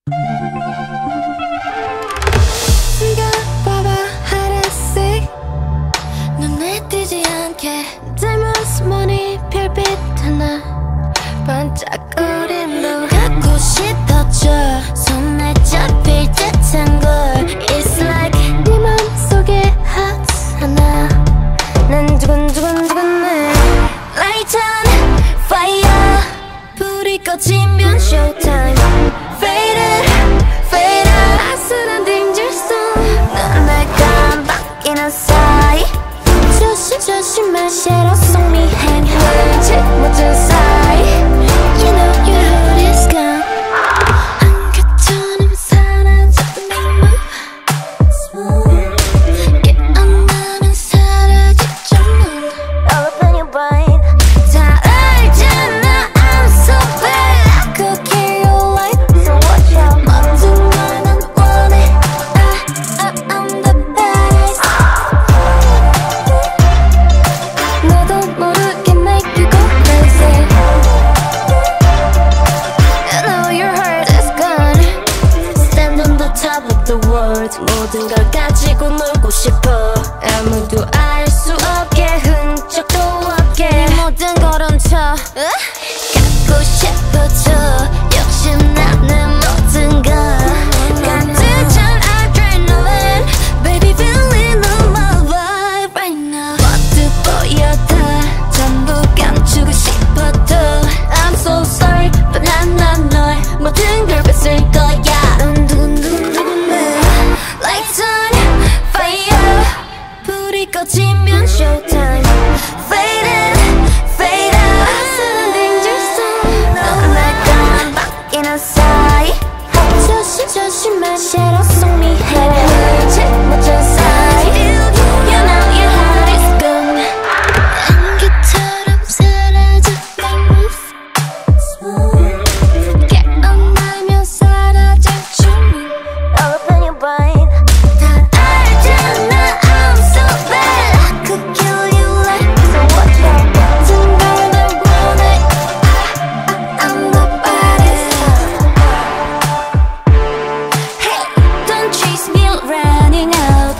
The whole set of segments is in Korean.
숨겨봐봐 하나씩 눈에 띄지 않게 Diamonds money 별빛 하나 반짝거린 너 갖고 싶어져 손에 잡힐 듯한 걸 It's like 네 맘속에 hot 하나 난 두근두근두근해 Light on fire 불이 꺼지면 showtime Fade it, fade out 아슬한 danger zone 넌 내가 바뀌는 사이 조심조심해 shadow 속 네 hand 흐르지 못한 사이 You know your heart is gone 안개처럼 사라졌던 네 move 깨어나면 사라지죠 넌 All up in your brain 다 알잖아 I'm so bad I could kill your life So watch out 모든 걸 난 원해 I'm the baddest 너도 모르게 make you go crazy You know your heart is gone Stand on the top of the world 모든 걸 가지고 놀고 싶어 아무도 알 수 없게 흔적도 없게 네 모든 걸 훔쳐 갖고 싶어져 욕심나는 모든 걸 가득 찬 adrenaline Baby feeling on my vibe right now 모두 보여다 전부 감추고 싶어도 I'm so sorry but 난 널 모든 걸 뺏을 거야 넌 두근두근두근해 Lights on fire 불이 꺼지면 showtime Fade it, fade out 아슬한 danger zone 넌 내가 바뀌는 사이 조심조심해 shadow 속 네 hand 흐르지 못한 사이 You know your heart is gone 안개처럼 사라져 내 move 깨어나면 사라질 주문 All up in your brain 다 알잖아 I'm so bad I could kill you like So watch out 모든 걸 널 원해 I'm the baddest Hey don't chase me running out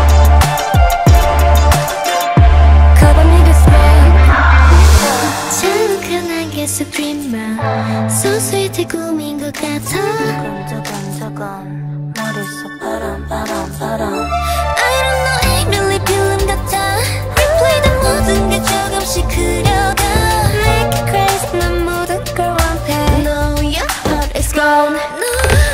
Cover me with rain 자욱한 안개 supreme 소수의 꿈인 것 같아 조금 머릿속 바람 I don't know ain't really 필름 같아 Replay 된 모든 게 조금씩 흐려가 Make it crazy 난 모든 걸 원해 No your heart is gone No